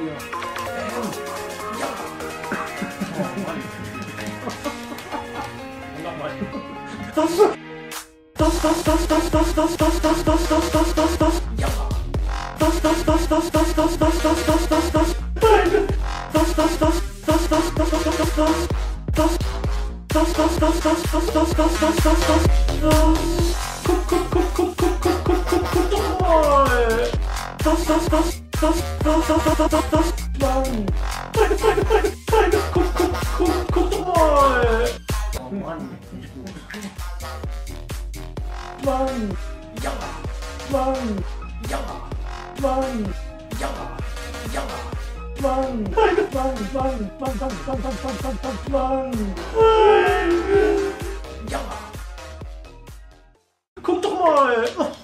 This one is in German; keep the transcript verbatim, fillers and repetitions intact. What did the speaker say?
Ja. Oh Mann. Nochmal. Das. Das, das, das, das, das, das, das, das, das, das, das, das, das. Ja. Das, das, das, das, das, das, das, das, das, das, das. Das, das, das, das, das, das, das, das, das. Das. Das, das, das, das, das, das, das, das, das, das. Guck, guck, guck, guck, guck, guck, guck, guck, guck, guck mal. Das, das, das, das, das, das, das, das, das, das. Mann. Zeige, zeige, zeige, zeige. Guck, guck, guck, guck mal. Oh Mann, nicht gut. Mann. Ja. Mann. Ja. Mann. Ja. Ja. Mann. Mann. Mann. Mann. Mann. Mann. Mann. Mann. Mann. Mann. Ja. Guck doch mal.